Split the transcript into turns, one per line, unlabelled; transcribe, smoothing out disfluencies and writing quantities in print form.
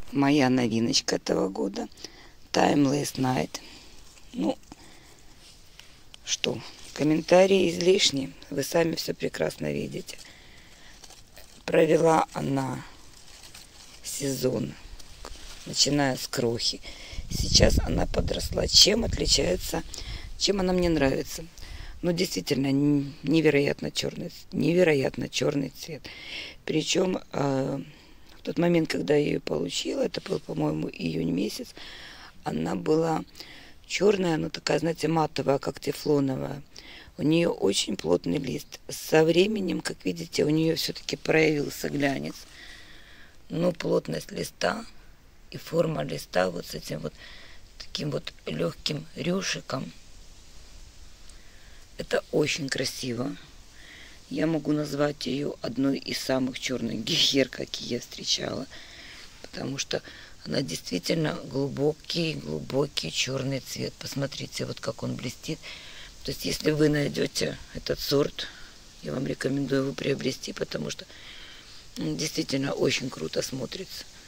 моя новиночка этого года. Timeless Night. Ну, что, комментарии излишни. Вы сами все прекрасно видите. Провела она сезон, начиная с крохи. Сейчас она подросла. Чем отличается, чем она мне нравится? Ну, действительно, невероятно черный цвет. Причем в тот момент, когда я ее получила, это был, по-моему, июнь месяц, она была черная, но такая, знаете, матовая, как тефлоновая. У нее очень плотный лист. Со временем, как видите, у нее все-таки проявился глянец. Но плотность листа и форма листа вот с этим вот таким вот легким рюшиком. Это очень красиво. Я могу назвать ее одной из самых черных гехер, какие я встречала. Потому что она действительно глубокий черный цвет. Посмотрите, вот как он блестит. То есть, если вы найдете этот сорт, я вам рекомендую его приобрести, потому что действительно очень круто смотрится.